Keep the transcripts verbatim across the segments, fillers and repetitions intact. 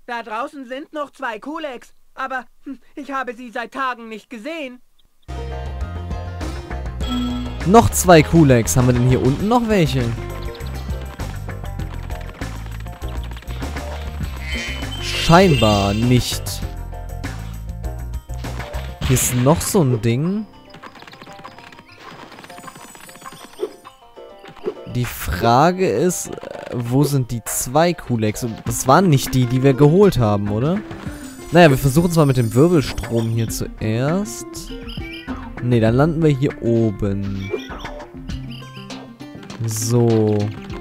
Da draußen sind noch zwei Kuleks, aber hm, ich habe sie seit Tagen nicht gesehen. Noch zwei Kuleks. Haben wir denn hier unten noch welche? Scheinbar nicht. Hier ist noch so ein Ding. Die Frage ist, wo sind die zwei Kuleks? Das waren nicht die, die wir geholt haben, oder? Naja, wir versuchen es mal mit dem Wirbelstrom hier zuerst. Ne, dann landen wir hier oben. So.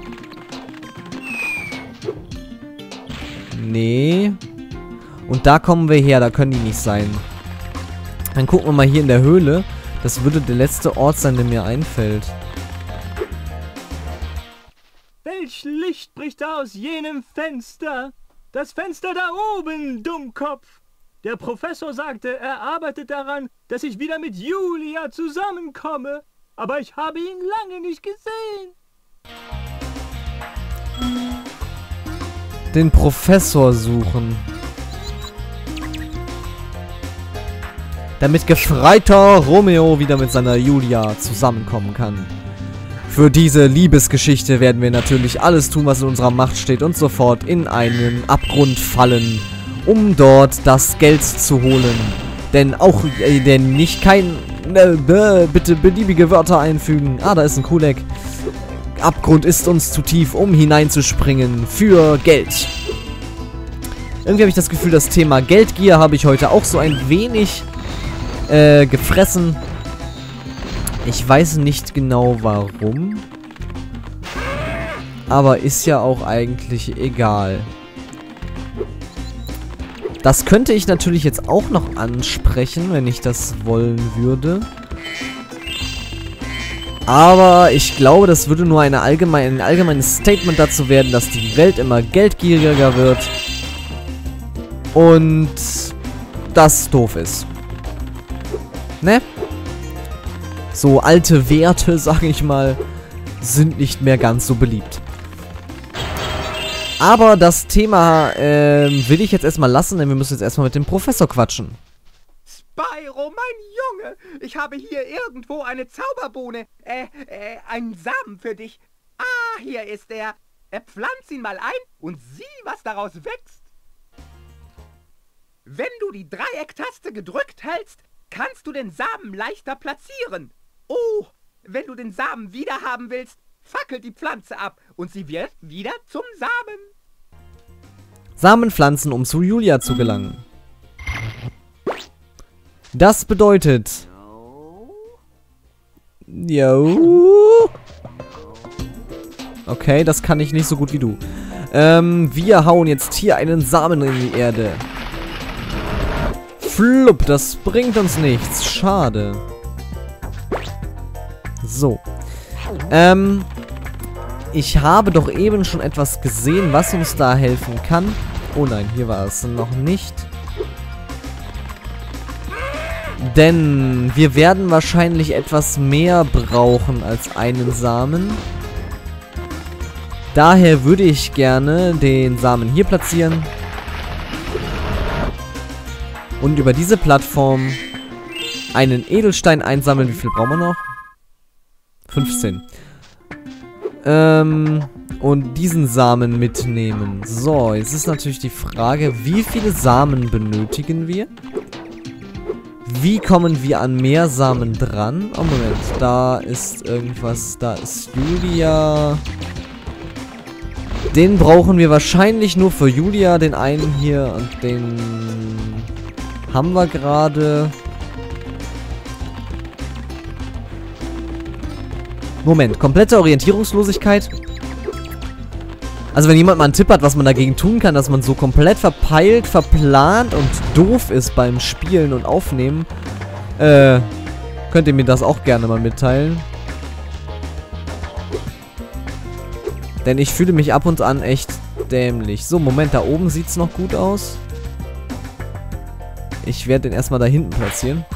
Nee. Und da kommen wir her, da können die nicht sein. Dann gucken wir mal hier in der Höhle. Das würde der letzte Ort sein, der mir einfällt. Welch Licht bricht aus jenem Fenster? Das Fenster da oben, Dummkopf. Der Professor sagte, er arbeitet daran, dass ich wieder mit Julia zusammenkomme. Aber ich habe ihn lange nicht gesehen. Den Professor suchen. Damit gefreiter Romeo wieder mit seiner Julia zusammenkommen kann. Für diese Liebesgeschichte werden wir natürlich alles tun, was in unserer Macht steht und sofort in einen Abgrund fallen, um dort das Geld zu holen. Denn auch, äh, denn nicht kein, äh, bitte beliebige Wörter einfügen. Ah, da ist ein Kulek. Abgrund ist uns zu tief, um hineinzuspringen für Geld. Irgendwie habe ich das Gefühl, das Thema Geldgier habe ich heute auch so ein wenig äh, gefressen. Ich weiß nicht genau warum. Aber ist ja auch eigentlich egal. Das könnte ich natürlich jetzt auch noch ansprechen, wenn ich das wollen würde. Aber ich glaube, das würde nur eine allgemein, ein allgemeines Statement dazu werden, dass die Welt immer geldgieriger wird. Und das doof ist. Ne? So alte Werte, sag ich mal, sind nicht mehr ganz so beliebt. Aber das Thema ähm, will ich jetzt erstmal lassen, denn wir müssen jetzt erstmal mit dem Professor quatschen. Spyro, mein Junge, ich habe hier irgendwo eine Zauberbohne, äh, äh, einen Samen für dich. Ah, hier ist er. Er pflanzt ihn mal ein und sieh, was daraus wächst. Wenn du die Dreiecktaste gedrückt hältst, kannst du den Samen leichter platzieren. Oh, wenn du den Samen wieder haben willst, fackelt die Pflanze ab und sie wird wieder zum Samen. Samen pflanzen, um zu Julia zu gelangen. Das bedeutet... Jo. Okay, das kann ich nicht so gut wie du. Ähm, wir hauen jetzt hier einen Samen in die Erde. Flupp, das bringt uns nichts. Schade. So. Ähm, ich habe doch eben schon etwas gesehen, was uns da helfen kann. Oh nein, hier war es noch nicht. Denn wir werden wahrscheinlich etwas mehr brauchen als einen Samen. Daher würde ich gerne den Samen hier platzieren. Und über diese Plattform einen Edelstein einsammeln. Wie viel brauchen wir noch? fünfzehn. Ähm, und diesen Samen mitnehmen. So, jetzt ist natürlich die Frage, wie viele Samen benötigen wir? Wie kommen wir an mehr Samen dran? Oh, Moment. Da ist irgendwas. Da ist Julia. Den brauchen wir wahrscheinlich nur für Julia. Den einen hier und den haben wir gerade. Moment. Komplette Orientierungslosigkeit. Also wenn jemand mal einen Tipp hat, was man dagegen tun kann, dass man so komplett verpeilt, verplant und doof ist beim Spielen und Aufnehmen, äh, könnt ihr mir das auch gerne mal mitteilen. Denn ich fühle mich ab und an echt dämlich. So, Moment, da oben sieht es noch gut aus. Ich werde den erstmal da hinten platzieren.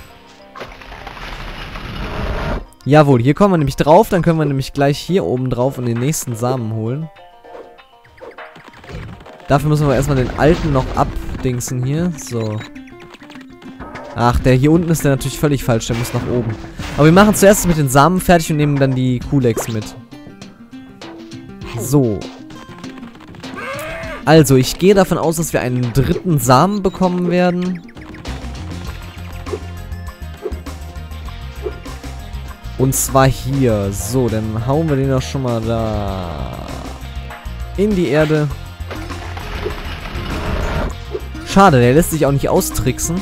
Jawohl, hier kommen wir nämlich drauf. Dann können wir nämlich gleich hier oben drauf und den nächsten Samen holen. Dafür müssen wir erstmal den alten noch abdingsen hier. So. Ach, der hier unten ist der natürlich völlig falsch. Der muss nach oben. Aber wir machen zuerst mit den Samen fertig und nehmen dann die Kulex mit. So. Also, ich gehe davon aus, dass wir einen dritten Samen bekommen werden. Und zwar hier. So, dann hauen wir den doch schon mal da in die Erde. Schade, der lässt sich auch nicht austricksen.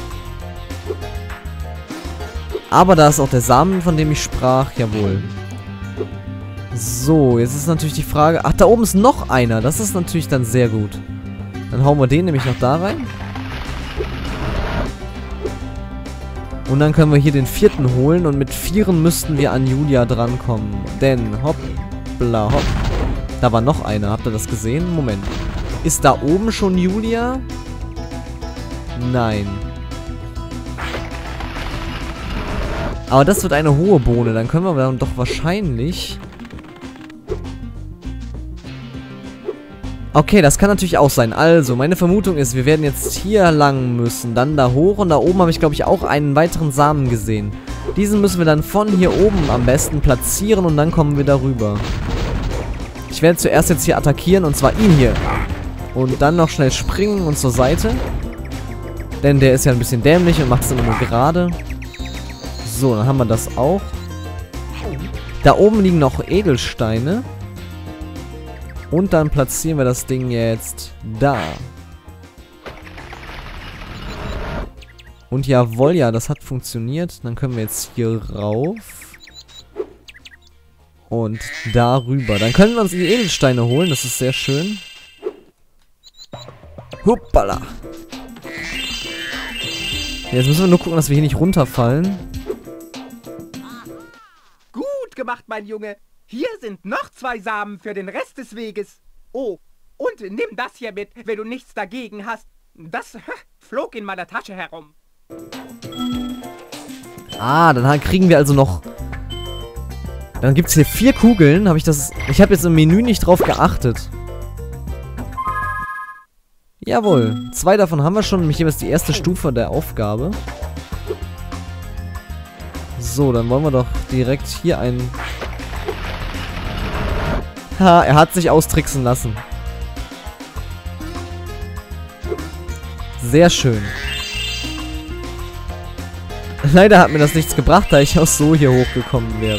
Aber da ist auch der Samen, von dem ich sprach. Jawohl. So, jetzt ist natürlich die Frage... Ach, da oben ist noch einer. Das ist natürlich dann sehr gut. Dann hauen wir den nämlich noch da rein. Und dann können wir hier den vierten holen. Und mit vieren müssten wir an Julia drankommen. Denn, hoppla, hopp. Da war noch einer. Habt ihr das gesehen? Moment. Ist da oben schon Julia? Nein. Aber das wird eine hohe Bohne. Dann können wir dann doch wahrscheinlich... Okay, das kann natürlich auch sein. Also, meine Vermutung ist, wir werden jetzt hier lang müssen. Dann da hoch. Und da oben habe ich, glaube ich, auch einen weiteren Samen gesehen. Diesen müssen wir dann von hier oben am besten platzieren. Und dann kommen wir darüber. Ich werde zuerst jetzt hier attackieren. Und zwar ihn hier. Und dann noch schnell springen und zur Seite. Denn der ist ja ein bisschen dämlich und macht es immer nur gerade. So, dann haben wir das auch. Da oben liegen noch Edelsteine. Und dann platzieren wir das Ding jetzt da. Und jawohl, ja, das hat funktioniert. Dann können wir jetzt hier rauf. Und darüber. Dann können wir uns die Edelsteine holen. Das ist sehr schön. Hoppala. Jetzt müssen wir nur gucken, dass wir hier nicht runterfallen. Gut gemacht, mein Junge. Hier sind noch zwei Samen für den Rest des Weges. Oh, und nimm das hier mit, wenn du nichts dagegen hast. Das flog in meiner Tasche herum. Ah, dann kriegen wir also noch... Dann gibt es hier vier Kugeln. Habe ich das... Ich habe jetzt im Menü nicht drauf geachtet. Jawohl. Zwei davon haben wir schon. Nämlich jeweils die erste Stufe der Aufgabe. So, dann wollen wir doch direkt hier einen... Ha, er hat sich austricksen lassen. Sehr schön. Leider hat mir das nichts gebracht, da ich auch so hier hochgekommen wäre.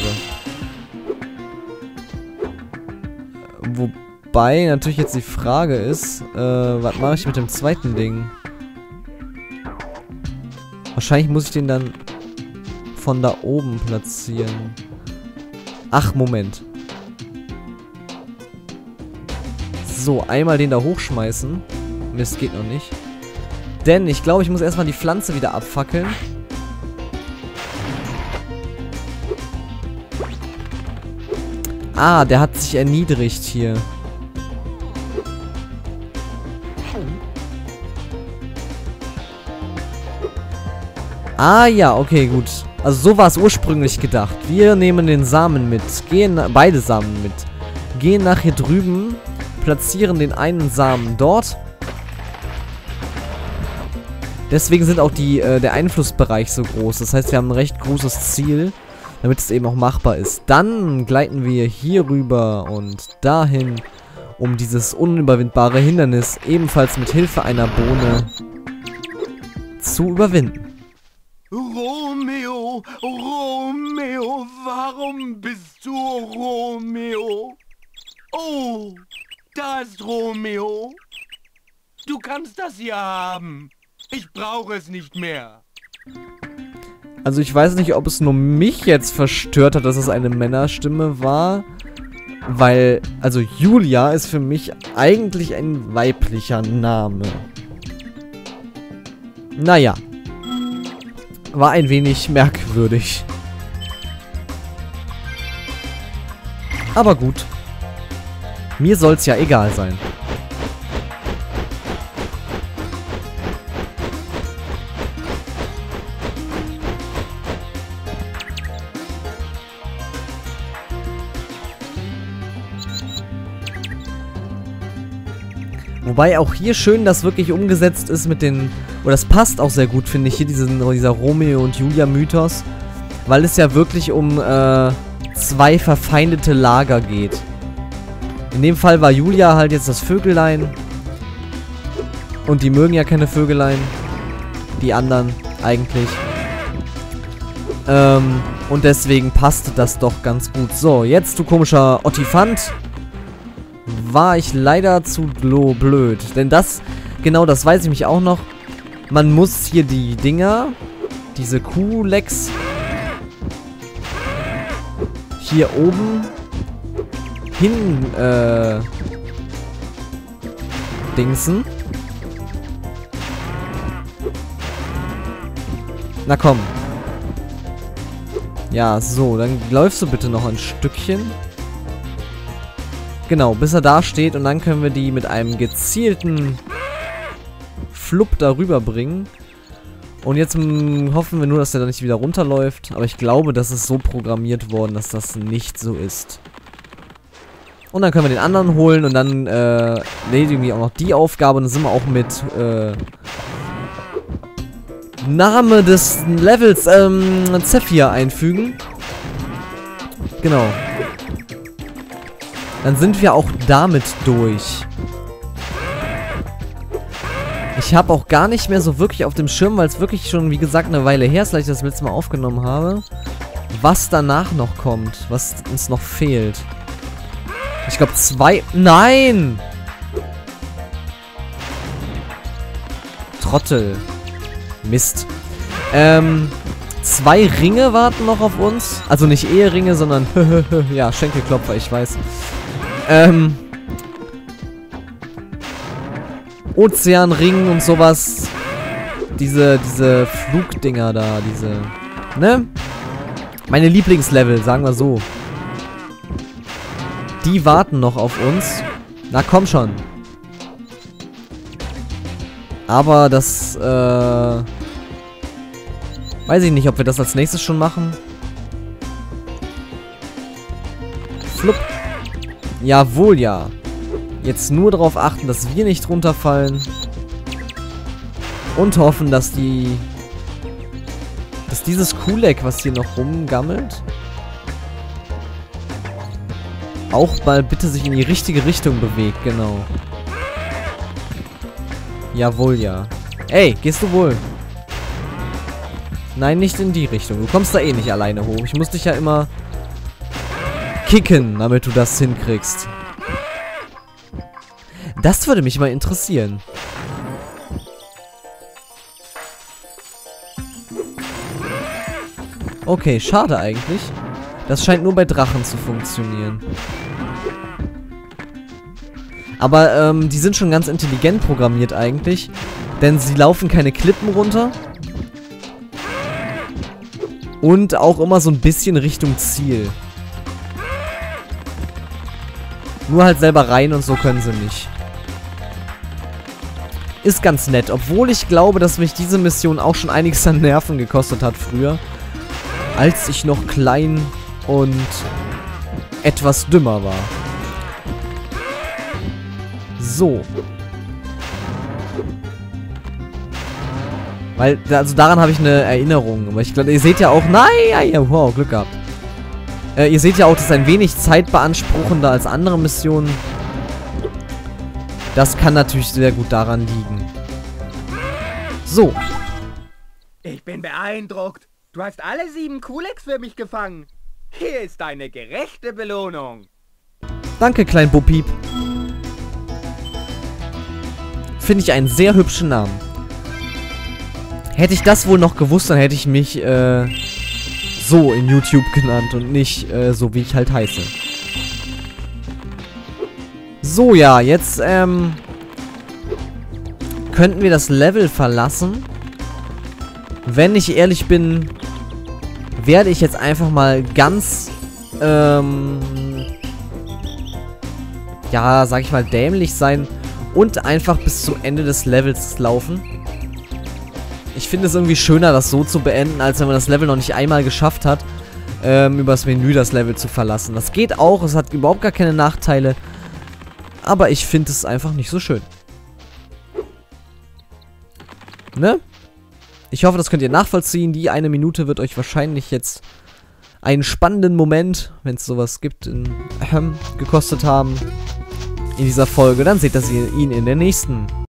Wobei natürlich jetzt die Frage ist, äh, was mache ich mit dem zweiten Ding? Wahrscheinlich muss ich den dann von da oben platzieren. Ach, Moment. So, einmal den da hochschmeißen. Mist, geht noch nicht. Denn ich glaube, ich muss erstmal die Pflanze wieder abfackeln. Ah, der hat sich erniedrigt hier. Ah ja, okay, gut. Also so war es ursprünglich gedacht. Wir nehmen den Samen mit. Gehen, beide Samen mit. Gehen nach hier drüben. Platzieren den einen Samen dort. Deswegen sind auch die, äh, der Einflussbereich so groß. Das heißt, wir haben ein recht großes Ziel, damit es eben auch machbar ist. Dann gleiten wir hier rüber und dahin, um dieses unüberwindbare Hindernis ebenfalls mit Hilfe einer Bohne zu überwinden. Romeo, Romeo, warum bist du Romeo? Oh, da ist Romeo. Du kannst das hier haben. Ich brauche es nicht mehr. Also ich weiß nicht, ob es nur mich jetzt verstört hat, dass es eine Männerstimme war. Weil, also Julia ist für mich eigentlich ein weiblicher Name. Naja. War ein wenig merkwürdig. Aber gut. Mir soll's ja egal sein. Wobei auch hier schön das wirklich umgesetzt ist mit den... Oder das passt auch sehr gut, finde ich, hier diesen, dieser Romeo und Julia Mythos. Weil es ja wirklich um äh, zwei verfeindete Lager geht. In dem Fall war Julia halt jetzt das Vögelein. Und die mögen ja keine Vögelein. Die anderen eigentlich. Ähm, und deswegen passte das doch ganz gut. So, jetzt du komischer Ottifant. War ich leider zu blöd. Denn das, genau das weiß ich mich auch noch. Man muss hier die Dinger, diese Kuhlecks, hier oben hin, äh, dingsen. Na komm. Ja, so, dann läufst du bitte noch ein Stückchen. Genau, bis er da steht und dann können wir die mit einem gezielten Flupp darüber bringen. Und jetzt mh, hoffen wir nur, dass der da nicht wieder runterläuft. Aber ich glaube, das ist so programmiert worden, dass das nicht so ist. Und dann können wir den anderen holen und dann äh, erledigen wir auch noch die Aufgabe. Und dann sind wir auch mit äh, Name des Levels ähm, Zephyr einfügen. Genau. Dann sind wir auch damit durch. Ich habe auch gar nicht mehr so wirklich auf dem Schirm, weil es wirklich schon, wie gesagt, eine Weile her ist, weil ich das letzte Mal aufgenommen habe, was danach noch kommt, was uns noch fehlt. Ich glaube zwei... Nein! Trottel. Mist. Ähm, zwei Ringe warten noch auf uns. Also nicht Eheringe, sondern ja, Schenkelklopfer, ich weiß. Ähm... Ozeanring und sowas. Diese, diese Flugdinger da, diese, ne? Meine Lieblingslevel, sagen wir so. Die warten noch auf uns. Na komm schon. Aber das, äh... weiß ich nicht, ob wir das als nächstes schon machen. Flupp. Jawohl, ja. Jetzt nur darauf achten, dass wir nicht runterfallen. Und hoffen, dass die... Dass dieses Kuhleck, was hier noch rumgammelt, auch mal bitte sich in die richtige Richtung bewegt, genau. Jawohl, ja. Ey, gehst du wohl? Nein, nicht in die Richtung. Du kommst da eh nicht alleine hoch. Ich muss dich ja immer kicken, damit du das hinkriegst. Das würde mich mal interessieren. Okay, schade eigentlich. Das scheint nur bei Drachen zu funktionieren. Aber ähm, die sind schon ganz intelligent programmiert eigentlich. Denn sie laufen keine Klippen runter. Und auch immer so ein bisschen Richtung Ziel. Nur halt selber rein und so können sie nicht. Ist ganz nett, obwohl ich glaube, dass mich diese Mission auch schon einiges an Nerven gekostet hat früher. Als ich noch klein und etwas dümmer war. So. Weil, also daran habe ich eine Erinnerung. Aber ich glaube, ihr seht ja auch... Nein, ja, wow, Glück gehabt. Äh, ihr seht ja auch, das ist ein wenig zeitbeanspruchender als andere Missionen. Das kann natürlich sehr gut daran liegen. So. Ich bin beeindruckt. Du hast alle sieben Kuhlecks für mich gefangen. Hier ist deine gerechte Belohnung. Danke, Klein Bo-Piep. Finde ich einen sehr hübschen Namen. Hätte ich das wohl noch gewusst, dann hätte ich mich äh, so in YouTube genannt und nicht äh, so, wie ich halt heiße. So, ja, jetzt ähm, könnten wir das Level verlassen. Wenn ich ehrlich bin, werde ich jetzt einfach mal ganz, ähm, ja, sag ich mal, dämlich sein und einfach bis zum Ende des Levels laufen. Ich finde es irgendwie schöner, das so zu beenden, als wenn man das Level noch nicht einmal geschafft hat, ähm, übers Menü das Level zu verlassen. Das geht auch, es hat überhaupt gar keine Nachteile, aber ich finde es einfach nicht so schön. ne? Ich hoffe, das könnt ihr nachvollziehen. Die eine Minute wird euch wahrscheinlich jetzt einen spannenden Moment, wenn es sowas gibt, in, äh, gekostet haben in dieser Folge. Dann seht ihr ihn in der nächsten.